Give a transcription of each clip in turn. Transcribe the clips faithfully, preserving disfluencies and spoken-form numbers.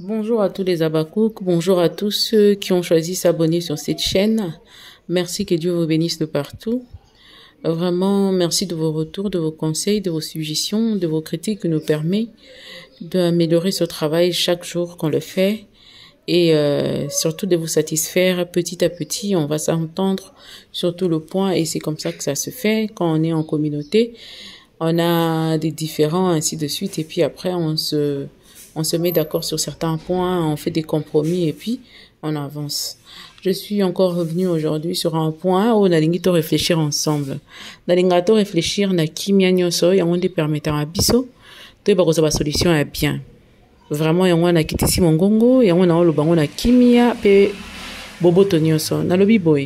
Bonjour à tous les Abakouk, bonjour à tous ceux qui ont choisi s'abonner sur cette chaîne. Merci, que Dieu vous bénisse de partout. Vraiment, merci de vos retours, de vos conseils, de vos suggestions, de vos critiques qui nous permettent d'améliorer ce travail chaque jour qu'on le fait et euh, surtout de vous satisfaire petit à petit. On va s'entendre sur tout le point et c'est comme ça que ça se fait quand on est en communauté. On a des différends, ainsi de suite, et puis après on se... On se met d'accord sur certains points, on fait des compromis et puis on avance. Je suis encore revenue aujourd'hui sur un point où on a lingi to réfléchir ensemble. Na linga to réfléchir na kimia nyoso ya onde permettant à biso to ba koza ba solution à bien. Vraiment ya wana kitisi mongongo ya wana olo bango na kimia pe boboto nyoso na lobi boy.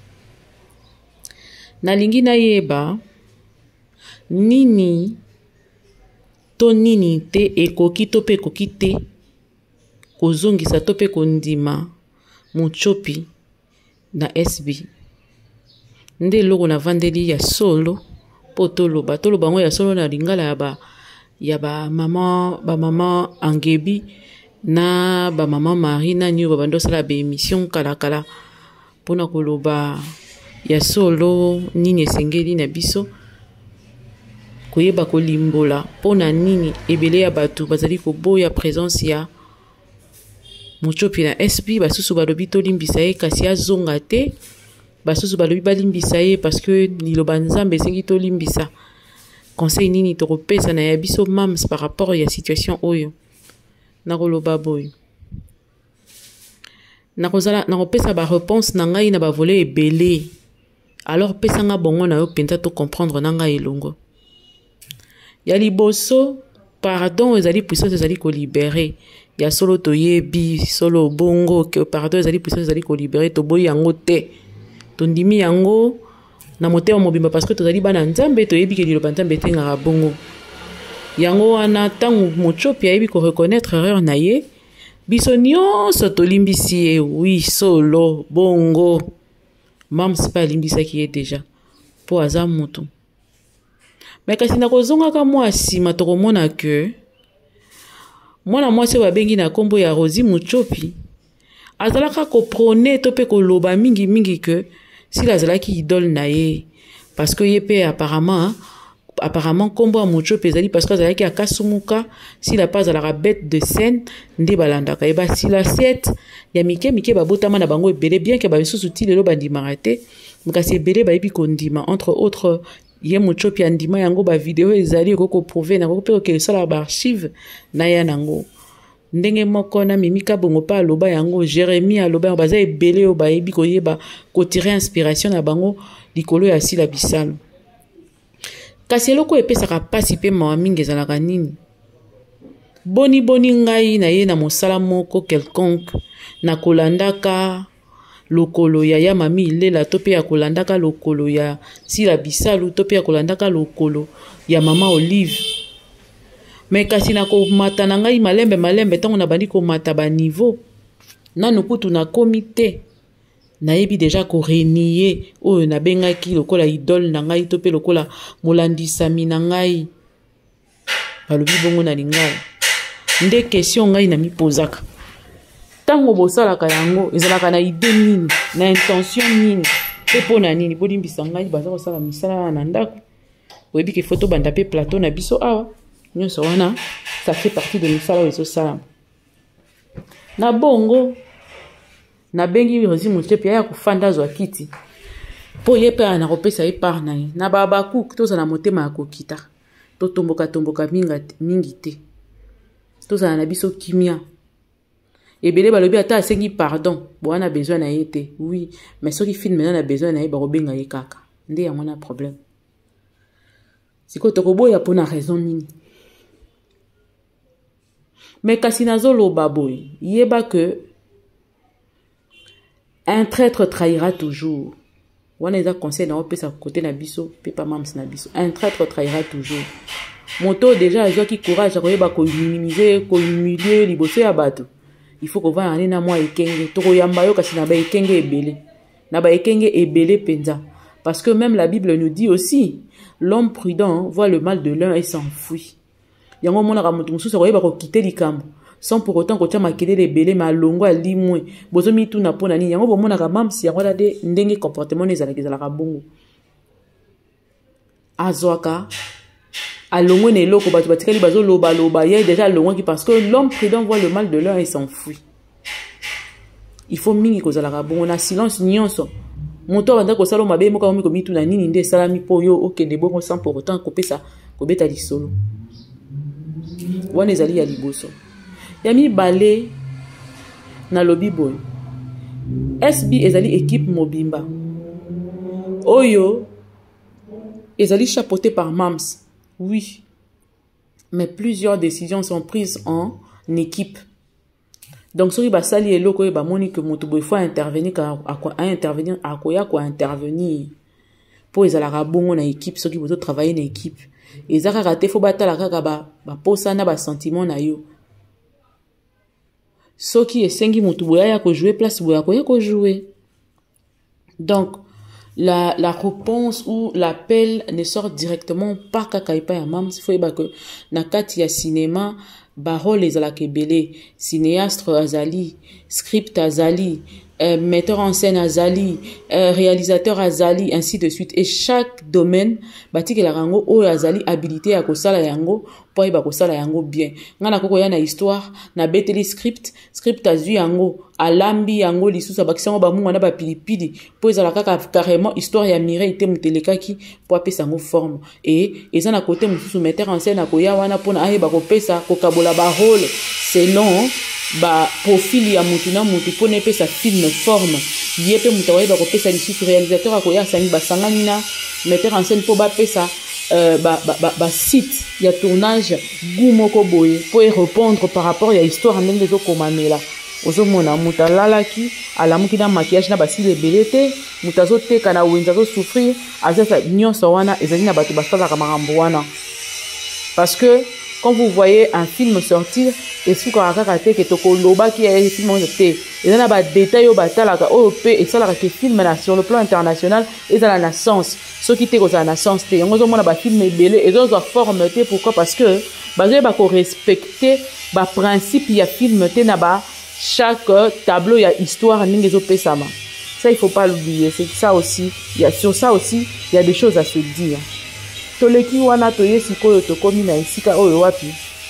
Na lingi na yeba nini to nini te ekoki to pe ekoki te kozongisa to pe kondima Muchopi na S B nde logo na vandeli ya solo po toloba toloba ngo ya solo na lingala ya ba ya ba mama ba mama Angebi na ba mama Marie na nyo ba bando sala ba émission kala kala pona koloba ya solo nini esengeli na biso koyeba kolimbola pona nini ebele ya batu bazali koboya présence ya Muchopi na S P basusu balobi to limbisa ye kasi azonga te basusu balobi balimbisa ye parce que liloba nzambe esengi to limbisa conseil nini tokopesa na ya biso mams par rapport ya situation oyo nakoloba boy nakozala nakopesa ba réponse na ngai na ba volet ebele alors pesa nga bongo na yo penza to comprendre na ngai elongo. Ya liboso, pardon, ezali puissance ezali ko libérer. Ya solo toyebi, solo bongo, que pardon ezali puissance ezali ko libérer, to boy yango te. Tondimi yango, na motema mobimba parce que tozali bana nzambe, toyebi ke liloba nzambe te ngara bongo. Yango wana tangu Muchopi ayebi ko reconnaître erreur na ye, biso nyonso tolimbisi ye, oui, solo, bongo. Mam c'est pas limbisa ki ye déjà. Po aza mutu. Mais kasi na kozonga ka mwasi matoko mona ke mwana mwasi wa bengi na kombo ya Rosie Muchopi azalaka ko prôner to pe ko loba mingi mingi que si la zalaki idole na ye parce que ye pe apparemment apparemment kombo ya Muchopi ezali parce que azalaki akasumuka si la pas à la bête de scène nde balandaka e ba si la set ya mike mike babotama na bango ebele bien que ba bisusu ti lelo bandimaka te kasi ebele bayebi kondima entre autres ye Muchopi andima yango ba video ezali koko prouver na koko pe sala ba archive na ya nango ndenge moko na mimika bongo pa loba yango Jérémie aloba baza ebele o ba yebi ko yeba ko tirer inspiration na bango likolo ya sila bisalo kasi eloko epesaka pasi pe mawa mingi ezalaka nini boni boni ngai na ye na mosala moko quelconque na kolandaka lokolo ya ya mami ilela to pe ya kolandaka lokolo ya sila bisalu to pe ya kolandaka lokolo ya mama Olive mais kasi na ko mata na ngai malembe malembe tango na bandi ko mata ba niveau nanu kutu na komite na yebi déjà ko renier oyo na bengaki lokola idole na ngai to pe lokola molandisami na ngai balobi bongo na lingala nde question ngai na mi posaka tango bosalaka yango ezalaka na idée nini na intention nini pe pona nini bolimbisa ngai baza kosala misala na ndako oyebi ke photo banda pe plateau na biso awa nyonso wana ça fait partie de misala oyo ezosala na bongo na bengi Rosie Muchopi ya kofanda zwa kiti po ye pe ana kopesa ye par na ye na babaku tozala motema ya kokita to tomboka tomboka minga mingi te tozala na biso kimia ebele balobi ata asengi pardon bo wana besoin na ye te oui mais soki film na besoin na ye ba kobenga ye kaka nde yango na problème siko tokoboya pona raison nini mais kasi nazoloba boy yeba que un traître trahira toujours wana eza conseil na opesa côté na biso pe pa mams na biso un traître trahira toujours moto déjà azwaki courage akoyeba ko minimiser ko humilier liboso ya bato il faut qu'on va aller na moi ekenge to koyamba yo kasi na ba ekenge ebele na ba ekenge ebele penza parce que même la Bible nous dit aussi l'homme prudent voit le mal de l'un et s'enfuit yango mona ka mutu mususu akoyeba ko quitter likambo sans pour autant que tu as maquillé les belés mais longo à limoué bozo mi tout na pona ni yango bomona ka mam si yango la de ndenge comportement les ala la kabongo azwaka alongo ne loko batu batikali bazo loba loba ya déjà longo qui parce que l'homme prudent voit le mal de l'un et s'enfuit. Il faut mingi ko zala kabongo na silence nyonso moto banda ko sala mabe moka mi ko mi tout na nini nde salami po yo okende bongo sans pour autant ko pesa ko beta lisolo wana ezali ya liboso ya mibale na lobi boy S B ezali équipe mobimba oyo ezali chapeauté par Mams, oui, mais plusieurs décisions sont prises en équipe. Donc soki basali eloko e ba moni que moto boy faut intervenir ka à intervenir à koya ko intervenir pour ezala bongo na équipe soki bozo travailler na équipe ezaka raté faut batala kaka ba ba posa na ba sentiment na yo soki esengi moto boya ya ko jouer place boya ko ya ko jouer. Donc la la réponse ou l'appel ne sort directement pas kaka ipa ya Mams, il faut ba que na kati ya cinéma ba rôle ezala kebele cinéaste azali script azali euh, metteur en scène azali euh, réalisateur azali ainsi de suite et chaque domaine batiki la rango o azali habilité ya kosala yango po ba kosala yango bien ngana koko ya na histoire na beteli script script azui yango alambi yango lisusa bakisango ba munga na ba pilipidi po ezala kaka carrément histoire ya Mireille te mutelekaki po apesa yango forme et eza na côté mususu metteur en scène akoya wana pona aye ba kopesa kokabola ba rôle selon ba profil ya mutu na mutu po ne pesa film forme yepe mutu aye ba kopesa lisusu réalisateur akoya sangi basangani na metteur en scène po ba pesa Euh, ba, ba, ba, ba site ya tournage gumoko boye pour y répondre par rapport ya histoire ndenge zo komamela ozo mona muta lalaki alamuki na maquillage na basile belete muta zo teka na wenza zo souffrir azasa nyonso wana ezali na bato basala ka makambo wana parce que quand vous voyez un film sortir esprit ko akaka te ke toko loba ki ya film on te ezana na ba détail yo batalaka o pe esala ka film na sur le plan international ezala na sens soki te ko za na sens te yango zo mona ba film ebele ezo zo forme te pourquoi parce que bazo ba ko respecter ba principe ya film te na ba chaque tableau ya histoire ninge zo pesama ça il faut pas l'oublier c'est ça aussi il y a sur ça aussi il y a des choses à se dire. Toleki wana toye sikoyo tokomi na esika oyo wapi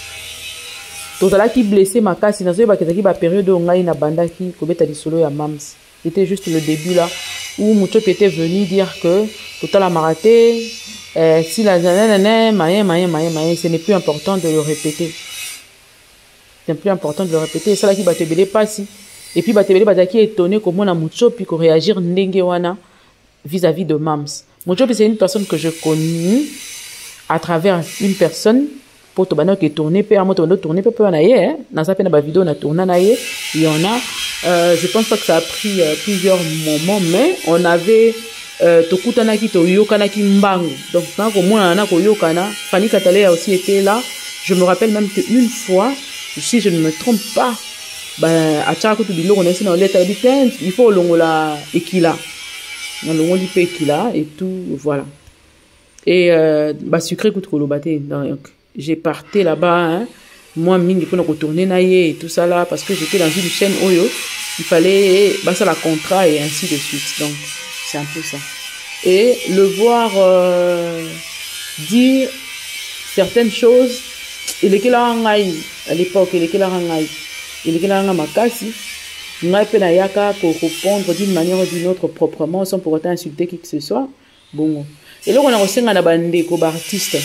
tozalaki blessé makasi nazoyeba kezaki ba période oyo ngai na bandaki kobeta lisolo ya Mams. C'était juste le début là où Mouchopi était venu dire que total a maraté euh, si la nanana mayen mayen mayen mayen ce n'est plus important de le répéter, c'est plus important de le répéter et ça là qui batebele pasi et puis batebele bataki étonné comment na Mouchopi ko réagir ndenge wana vis-à-vis de Mams. Mouchopi c'est une personne que je connais à travers une personne pour to bana qui tourner pe amoto bana tourner pe pe na ye na sa pe na ba vidéo na tourna na ye il y en a euh, je pense pas que ça a pris euh, plusieurs moments mais on avait euh, tokutana ki to yokana ki mbangu donc na ko mona na ko yokana Fanny Katale a aussi été là. Je me rappelle même que une fois si je ne me trompe pas ben a tchako to biloko na sina leta bitent il faut longola ekila na longo li pe ekila et tout voilà et euh, ba sucré coup trop lobaté donc j'ai parté là-bas hein, moi mingi pour nous retourner naie et tout ça là parce que j'étais dans une chaîne oyo il fallait bah ça la contrat et ainsi de suite donc c'est un peu ça et le voir euh, dire certaines choses il est là à l'époque il est là il est là makasi ngai pe na yaka pour répondre d'une manière ou d'une autre proprement sans pour autant insulter qui que ce soit bon et là on a reçu na bandeko ba artiste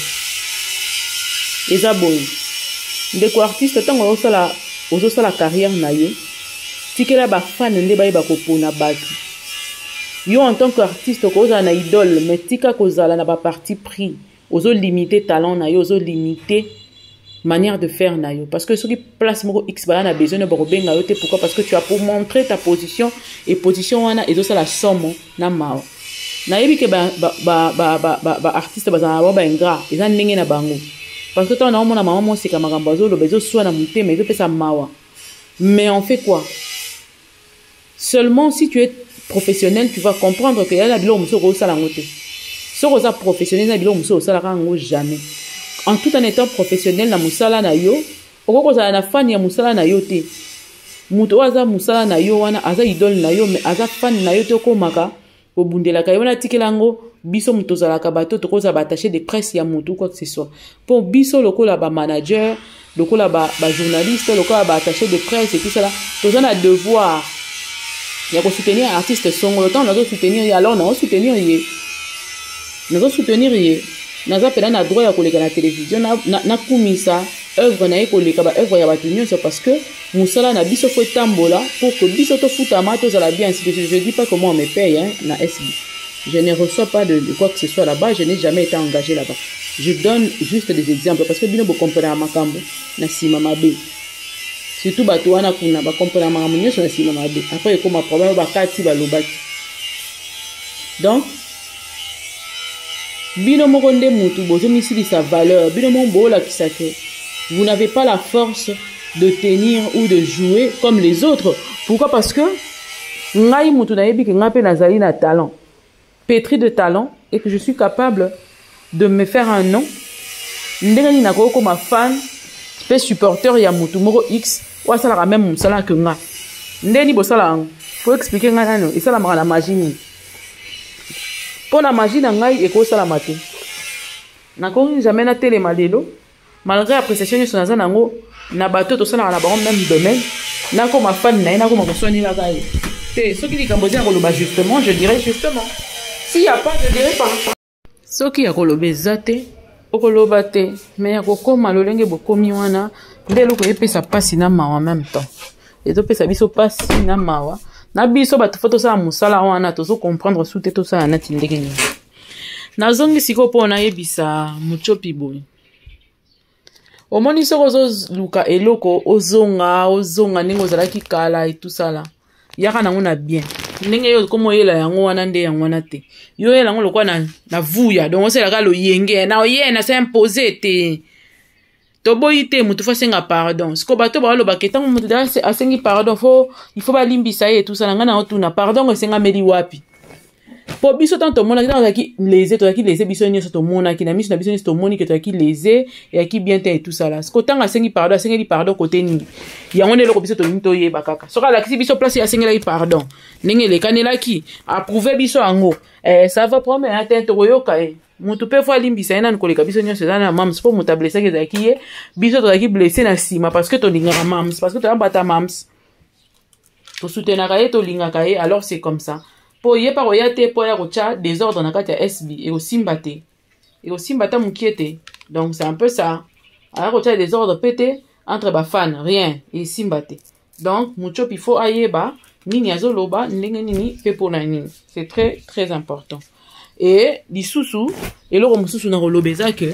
eza boy ndeko artiste tango osala ozosala carrière na yo tikela ba fan nde ba ba kopona batu yo en tant qu'artiste ko za na idole mais tika ko zala na ba parti pris ozo limiter talent na yo ozo limiter manière de faire na yo parce que ce qui place moko x bala na besoin de bobenga yo te pourquoi parce que tu as pour montrer ta position et position wana ezosala somo na mawa na yebi ke ba ba ba ba ba artiste bazana ba ingra eza ndenge na bango parce que toi, on a mon maman, moi, c'est comme un bazo, le bezo soit dans mon thé, mais je fais ça mawa. Mais on fait quoi? Seulement si tu es professionnel, tu vas comprendre que y a la bilo muso ko sala ngote. So ko za professionnel na bilo muso sala rango jamais. En tout en étant professionnel na musala na yo, okoko za na fan ya musala na yo te muto waza musala na yo wana aza idole na yo mais aza fan na yo te okomaka obundelaka yo na tikelango biso muto zalaka bato tokoza ba attaché de presse ya mutu quoi que ce soit pour biso lokola ba manager lokola ba ba journaliste lokola ba attaché de presse et tout ça là toza na devoir ya ko soutenir artiste songo temps na soutenir alors na soutenir yé na soutenir yé naza pena na droit ya koleka na télévision na na kumisa œuvre na ekoleka ba œuvre ya ba tunyo c'est parce que musala na biso faut tambola pour que biso to futama to za bien si je dis pas comment on me paye hein na S B. Je ne reçois pas de, de quoi que ce soit là-bas, je n'ai jamais été engagé là-bas. Je donne juste des exemples parce que bino bo comprendre makambo na sima mabe. Surtout bato wana kuna ba comprendre makambo nyonso na sima mabe. Après comme ma problème ba kati ba lobaki. Donc bino moko nde mutu bozo misili sa valeur, bino mon bo la kisake. Vous n'avez pas la force de tenir ou de jouer comme les autres. Pourquoi? Parce que ngai mutu na yebi ke ngape nazali na talent. Pétri de talent et que je suis capable de me faire un nom. Ndengani na ko comme fan, pe supporter ya mutu moko X, ou ça la même musala que nga. Ndeni bo sala ang. Faut expliquer nga nano, et ça la mara magie ni. Pour la magie na ngai e ko sala maté. Na ko jamais na télé malelo, malgré appréciation sur naza nango na bateau to sala na ba même domaine. Na ko ma fan na na ko ma ko soigner la gaille. C'est ce qui dit cambodien ko ba justement, je dirais justement. S'il n'y a pas, je dirais pas. Ce qui est kolobezate, okolobate, mais yako koma lolenge bokomi wana, ndelo ko epesa pasi na mawa en même temps. Et to pesa biso pasi na mawa. Na biso bato foto sa musala wana to so comprendre soute to sa na tindeke ni. Na zongi siko pona yebisa muchopi boy. Omoni soko zo luka eloko ozonga ozonga ningo zalaki kala et tout ça là. Yaka nango na bien. Ndenge yo komo yela yango wana nde yango wana te yo yela yango lokwa na na vuya donc on sait la lo yenge na oyena c'est imposé te to boyi te mutu fa senga pardon siko bato ba lo baketang mutu da asengi pardon faut il faut ba limbisa et tout ça nga na otuna pardon senga meli wapi po biso tanto mona kita ki lese to ki lese biso nyoso to mona ki na miso na biso nyoso to moni ke to ki lese et ki bien te et tout ça là siko tanga sengi pardon sengi pardon côté ni yango ne loko biso to nto ye bakaka soka la kisi biso place ya sengi la pardon ninge le kanela ki approuver biso ango eh ça va promettre atteindre yoka eh mutu pe fo limbisa ina nkoleka biso nyoso na mams po muta blessé ke zaki ye biso to ki blessé na sima parce que to linga mams parce que to ambata mams to soutenir ka to linga ka alors c'est comme ça. Po ye pa royate po ya rocha désordre na kati ya S B et au simbate et au simbata mukiete donc c'est un peu ça a rocha désordre pété entre ba fan rien et simbate donc mucho il faut ayeba nini azoloba ndenge nini pe pona nini c'est très très important et lisusu eloko mususu na kolobeza que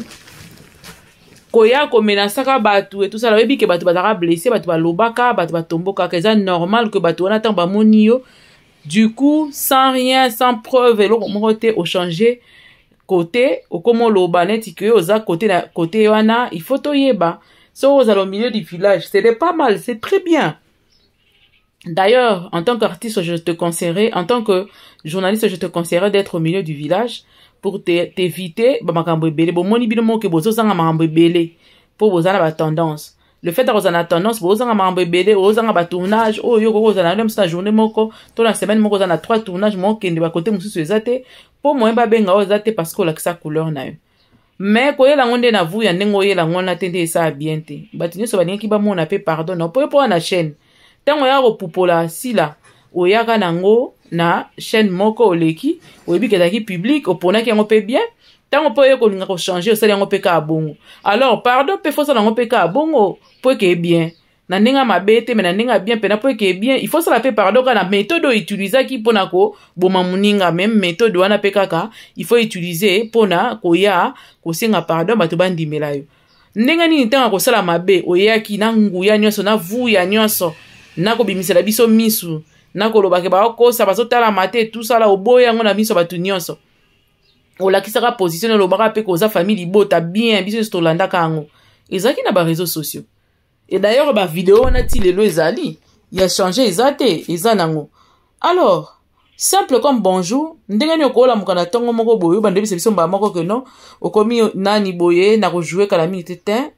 koya ko menasaka batu et tout ça la webi ke batu bazaka blessé batu balobaka batu batomboka que c'est normal que batu wana tamba monio. Du coup, sans rien, sans preuve, et l'autre au changer côté, au comment l'obanet, que aux à côté, côté wana, il faut toyeba. Ça, aux au milieu du village, c'est pas mal, c'est très bien. D'ailleurs, en tant qu'artiste, je te conseillerais, en tant que journaliste, je te conseillerais d'être au milieu du village pour t'éviter, bah, makambo belé, bon, moni binomo ke bozo zanga makambo belé, pour bozo la tendance. Le fait d'avoir une tendance, vous avez un bébé, vous avez un tournage, oh, vous avez une journée, toute la semaine, vous avez trois tournages, vous avez un côté, vous avez pour moi, vous avez un parce que vous avez sa couleur. Mais, quand vous avez un vous, vous avez un tendance, ça bien. Vous avez un qui va mon appel, pardon, non, pour pour la chaîne. Tant vous avez un popola, si là, vous avez un na chaîne moko oleki, vous avez un public, vous avez un peu bien. Tant on peut y changer, ça on peut ka bongo. Alors, pardon, peut faut ça on peut ka bongo, pour que bien. Na ninga mabete, mais na ninga bien, pena pour que bien. Il faut ça la fait pardon quand la méthode utiliser qui pour na ko, boma muninga même méthode wana pekaka, il faut utiliser pour na ko ya ko singa pardon batu bandi melayo. Ninga ni tanga ko sala mabe, oya ki na nguya nyonso na vuya nyonso, na ko bimisela biso misu, na ko lobake ba ko sa baso tala mate tout ça là oboya ngona miso batu nyonso. O la qui sera positionné le bras pe koza famille libota bien biso stolanda kango ezaki na ba réseaux sociaux et d'ailleurs ba vidéo on a ti lelo ezali il a changé ezate ezanango alors simple comme bonjour ndenge ni okola mukana tongo moko boyo bande biso biso mba moko que non okomi nani boye na ko jouer kala minute ten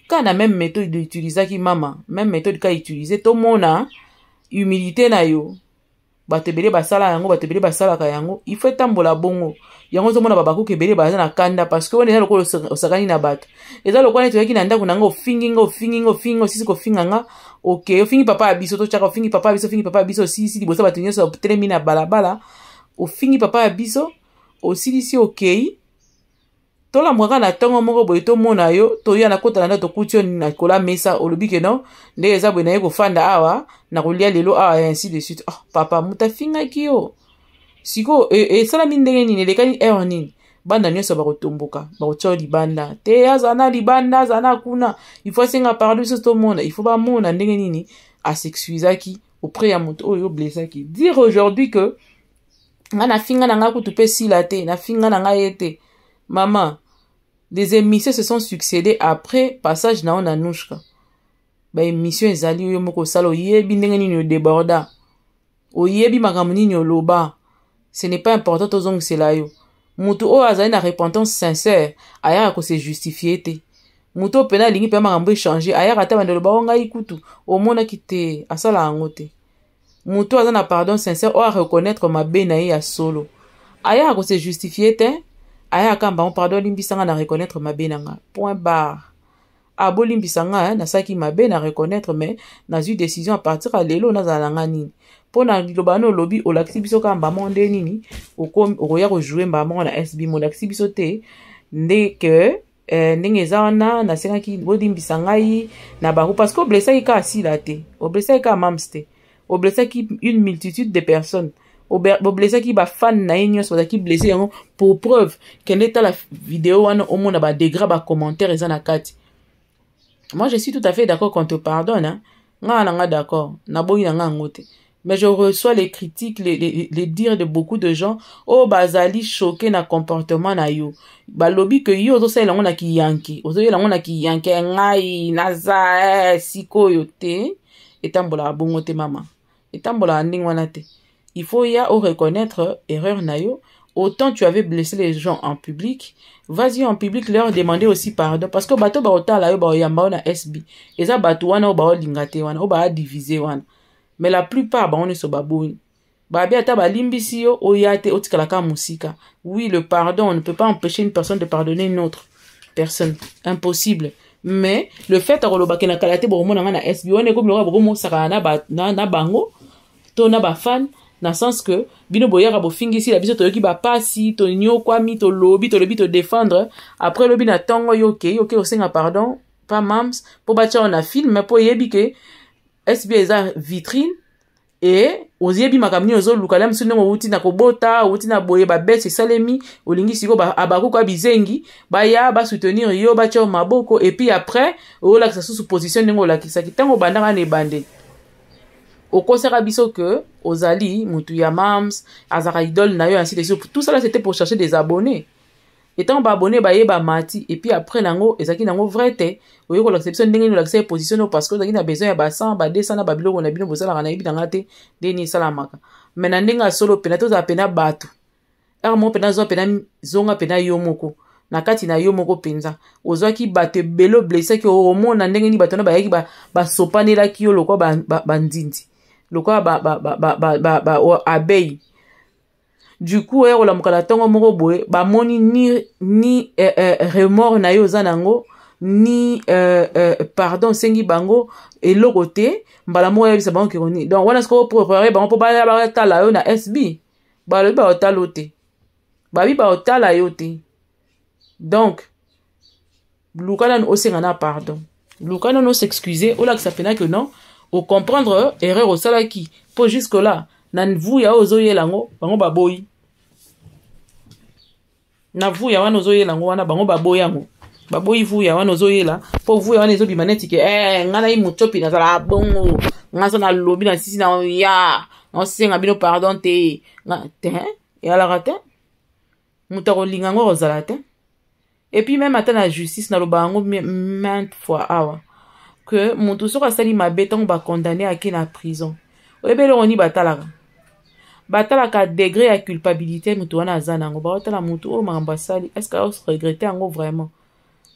quand na même méthode d'utiliser qui mama même méthode ka utiliser to mona humilité na yo bato ebele basala yango bato ebele basalaka yango il faut tambola bongo yango zomona babaku kebele baza na kanda parce que on eza lokolo osakani na bato eza lokolo neti oyaki na ndako nanga ofingi nga ofingi nga ofingi osisi kofinga nga ok ofingi papa ya biso totyaka ofingi papa ya biso ofingi papa ya biso osisi liboso bato nyonso otelemi na balabala ofingi papa ya biso osilisi okei tolambwaka na ntongo moko boye tomona yo toya na kota na nda tokuti yo na kola mesa olobi ke non nde eza boye na ye kofanda awa na kolia lelo awa et ainsi de suite. Oh, papa mutu afingaki yo siko esalami ndenge nini elekani ere nini banda nyonso bakotomboka bakotia libanda te aza na libanda aza na kuna il faut asenga pardon biso tomona il faut bamona ndenge nini asexcusaki auprès ya moto oyo blessaki dire aujourd'hui que nga nafinga na nga kutu mpe sila te nafinga na nga ye te. Maman, des émissions se sont succédées après passage na on Anouchka. Ba émission ezali yo moko sala oyebi ndenge nini déborda. Oyebi makambo nini loba. Ce n'est pas important tozong cela yo. Mutu o azali na repentance sincère, aya ko se justifier te. Mutu pena lingi pe makambo échanger, aya ata bandelo ba onga ikutu, omona kite asala angote. Mutu azali na pardon sincère o a reconnaître ma bena ya solo. Aya ko se justifier te. Aya kamba on pardon limbisanga na reconnaître ma benanga point barre abo limbisanga na saki ma ben na reconnaître mais na eu décision à partir à lelo na zalanga nini pona lobano lobi o laksi biso kamba monde nini o kom o ya ko jouer mbamo na S B mo laksi biso te nde que ndenge zana na senga ki bo limbisanga yi na bako parce que blessa yi ka asila te o blessa yi ka mamste o blessa ki une multitude de personnes au blessé qui va fan na une chose qui blessé pour preuve qu'elle est à la vidéo au monde ba dégrade ba commentaire et na kati. Moi je suis tout à fait d'accord qu'on te pardonne hein nga nga d'accord na boyi nga ngote mais je reçois les critiques les, les, les dires de beaucoup de gens oh bazali choqué na comportement na yo ba lobby que yo zo sala ngona ki yanki ozo yela ngona ki yanki ngai naza siko yote etambola bongo te mama etambola nding wana te. Il faut y a au reconnaître erreur nayo. Autant tu avais blessé les gens en public, vas-y en public leur demander aussi pardon parce que bato ba otala yo ba yamba na S B. Eza bato wana ba lingate wana o ba diviser wana. Mais la plupart ba on est so baboni. Ba bia ta ba limbisi yo o yate otikala ka musika. Oui, le pardon, on ne peut pas empêcher une personne de pardonner une autre personne, impossible. Mais le fait à rolobake na kalate bo mona na S B on est comme le ba mo saka na ba na bango to na ba fan. Dans le sens que bino boyara bo fingi si la biso to yoki ba pasi to nyo kwa mi to lobby to lobby to défendre après lobby na tongo yoke yoke o senga pardon pas mams pour bacha on a film mais pour yebi que S B eza vitrine et oyebi makamni ozo lukala msu ngo wuti na kobota wuti na boye ba bese salemi olingi siko ba abako kwa bizengi ba ya ba soutenir yo bacha maboko et puis après o la sous position ngo la kisaki tango bandanga ne bande au concert biso que ozali mutu ya mams azara idole na yo ainsi de suite tout ça là c'était pour chercher des abonnés étant ba abonné ba yeba mati et puis après nango ezaki nango vrai te oyo ko l'acception ndenge no l'acception position parce que ozaki na besoin ya ba cent ba deux cents na ba biloko na bino bozala kana yebi nanga te deni sala maka mais na ndenga solo pena to za pena bato er mo pena zo pena zonga pena yo moko na kati na yo moko penza ozwaki bato belo blessé ki o mona ndenge ni bato na ba yaki ba ba sopanela ki yo lokwa ba bandindi lokwa ba ba ba ba ba ba ba abeille. Du coup eh ola mukala tongo moko boye ba moni ni ni eh, eh, remords na yo zanango ni euh, euh, pardon sengi bango et lokote mbala mo yebisa bango ki oni donc wana sko pour préparer bango po ba ba tala yo na S B ba lo ba otalote ba bi ba otala yo te donc lukana no senga na pardon lukana no s'excuser ola que ça pena que non au comprendre erreur au salaki pour jusque là nan vu ya ozoye lango bango baboyi na vu ya wana ozoye lango wana bango baboyi yango baboyi vu ya wana ozoye la pour vu ya wana ezobi maneti ke eh ngana yi muchopi na sala bongo ngasa na lobi na sisi na ya on senga bino pardon te na te et ala rate mutako lingango rozala te et puis même ata na justice na lobango maintes fois awa que mon tout sera sali ma béton ba condamné à qui na prison oyebele oni batalaka batalaka degré à culpabilité mutu wana azanango ba otala mutu o mamba sali est-ce que on regretter ango vraiment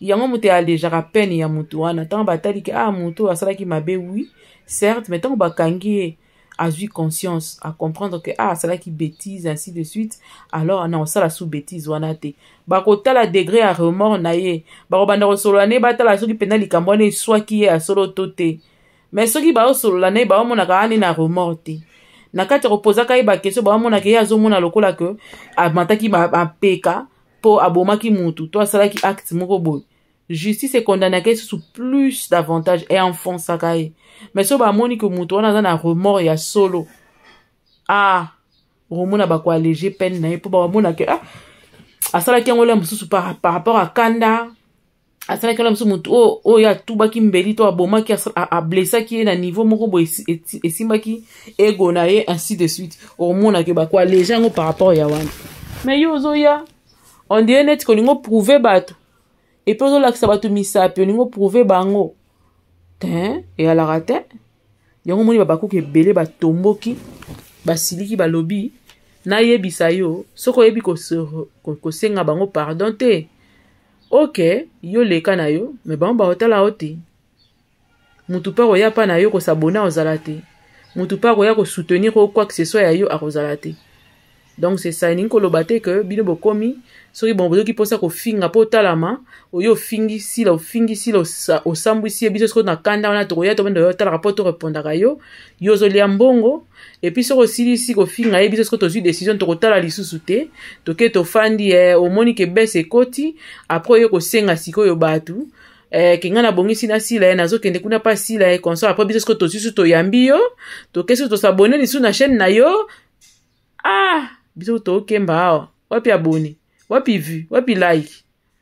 yango moto alejaka peine ya moto wana ntango batali ke ah moto asalaki mabe oui certes mais ntango bakangi ye azwi conscience à comprendre que ah asalaki bêtise ainsi de suite alors na osala sous bêtise wana te bakotala degré ya remords na ye bakobanda kosolola ne batala soki mpena likambo wana eswaki ye asolo to te mais soki baosolola na ye baomonaka ane na remords te na kati ya kopozaka ye bakestion baomonaka ye azomona lokola ke amataki bapeka mpo abomaki mutu to asalaki acte moko boye justice ekondamnaka ye susu plus davantage e enfonçaka ye mais so bamoni ke mutu wana aza na remords ya solo ah romona bakoalege peine na ye mpo bamona ke ah asalaki yango la mosusu par, par rapport à kanda asalaki yango la mosusu mutu oyo oyo atubaki mbeli to abomaki ablesaki ye na niveau moko boye esimbaki ego na ye ainsi de suite romona ke bakoalege yango par rapport ya wana mais yo ozoya on dirait neti kolingo prouve bato epe ozolakisa bato misapi olingo prouve bango te eyalaka te yango moni babakoki ebele batomboki basiliki balobi nayebisa yo soki oyebi kosenga bango pardon te ok yo leka na yo me bango baotala yo te mutu mpe koya mpa na yo kosabona ozala te mutu mpe akoya kosoutenir o quoi que ce soit ya yo akozala te donc c'est ça eningi koloba te ke bino bokomi soki bon bozoki mposa kofinga mpo otalama oyo ofingi sila ofingi sila osambwisi ye biso soki na kanda wana tokoya tobenda oyo otalaka mpo torepondaka yo yo ozolia mbongo epuis soki osilisi kofinga ye biso soki tozwi décision tokotala lisusu te toke tofandi omoni ke bese ekoti apres oyo kosenga sikoyo bato Eh, kenga na bongisi na sila ye nazokende kuna pa sila ye consort apres biso soki tozwi su toyambi yo tokesi tosabone lisu na chaîne na yo ah biso tokemba awa wapi abone wapi vu wapi like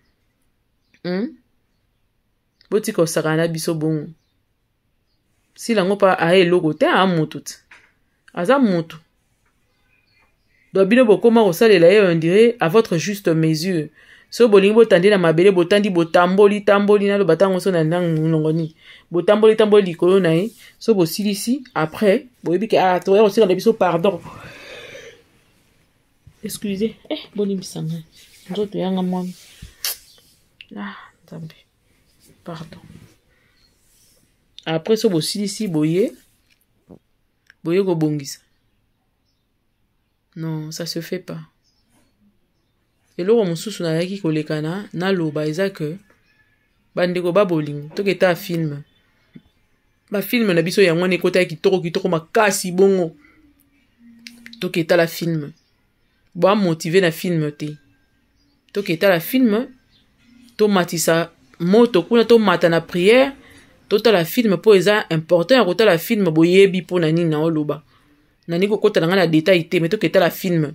hmm? botika osakana na biso bongo sila ngo pa aye eloko te a mutu te aza mutu do bino bokoma kosalela ye on dirait à votre juste mesure so bolingi botandi na mabele botandi botamboli tamboli naloba ntango so na ntango nini botamboli tamboli likolo na ye so bosilisi après boyebi ke ah toya kosila na biso pardon excusez eh bolimbisa ngai nzoto yanga mwami ah nzambe pardon après so bosilisi boye boye kobongisa non ça se fait pas eloko mosusu nayaki kolekana naloba eza ke bandeko babolingo toketa film bafilme na biso yango wana ekota ya kitoko kitoko makasi bongo toketa la film bamotive na film te toketa la film tomatisa moto kuna tomata na prière totala film mpo eza important ya kotala film boyebi mpo na nini na oloba nani kokota na nga na détail te mais toketa la film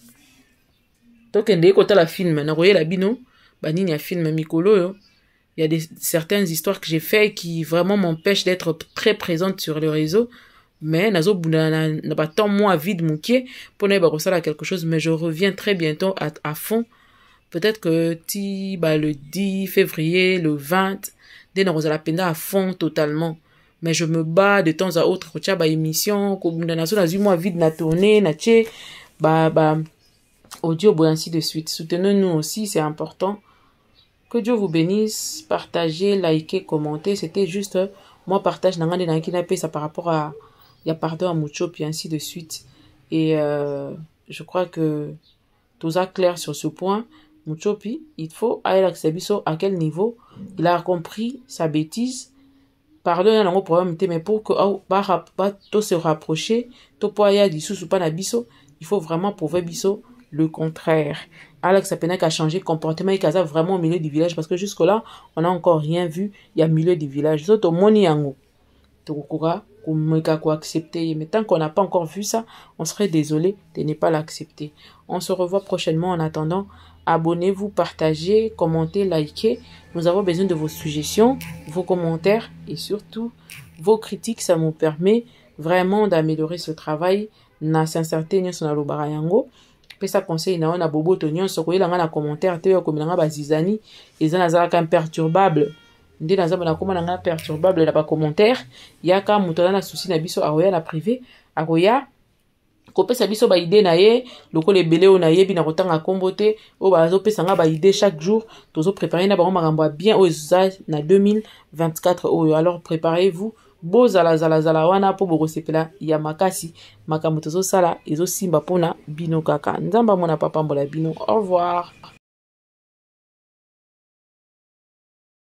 tokende kotala film na koyela bino banini ya film mikolo yo il y a des certaines histoires que j'ai fait qui vraiment m'empêchent d'être très présente sur le réseau mais nazo bunda na, na ba temps moi vide mukie pour na ba kosala quelque chose mais je reviens très bientôt à, à fond peut-être que ti ba le dix février le vingt dès na la penda à fond totalement mais je me bats de temps à autre kocha ba émission ko bunda na so na moi vide na tourner na tché ba ba audio boy ainsi de suite soutenez-nous aussi c'est important. Que Dieu vous bénisse, partagez, likez, commentez. C'était juste, moi, partage dans un kidnappé, ça par rapport à, il y a pardon à Mucho, puis ainsi de suite. Et euh, je crois que tout ça clair sur ce point. Mucho, puis il faut aller à quel niveau il a compris sa bêtise. Pardon, il y a un problème, mais pour que tout se rapprocher, tout pour aller à dissous ou pas na biso, il faut vraiment prouver biso le contraire. Alex Apenak a changé de comportement et a vraiment au milieu du village parce que jusque-là, on n'a encore rien vu. Il y a milieu du village. Zoto moni yango. Tokura, kumeka ko accepter. Mais tant qu'on n'a pas encore vu ça, on serait désolé de ne pas l'accepter. On se revoit prochainement. En attendant, abonnez-vous, partagez, commentez, likez. Nous avons besoin de vos suggestions, vos commentaires et surtout vos critiques. Ça nous permet vraiment d'améliorer ce travail. Na sincérité, n'y a pas yango. Pesa conseil na ona bobo to nyonso ko yelanga na commentaire te yo komilanga bazizani eza nazala ka imperturbable ndi nazaba na koma na perturbable na ba commentaire yaka muto na souci na biso aroya na privé aroya kopesa biso ba idée na ye lokola ebele oyo nayebi na kotanga kombo te oyo bazopesa nga ba idée chaque jour tozo préparer na bango makambo bien oyo eza na deux mille vingt-quatre oyo. Alors préparez-vous bozala zala zala wana po bokosepela ya makasi makambo tozosala ezosimba mpona bino kaka. Nzamba mona papa mbola bino. Au revoir.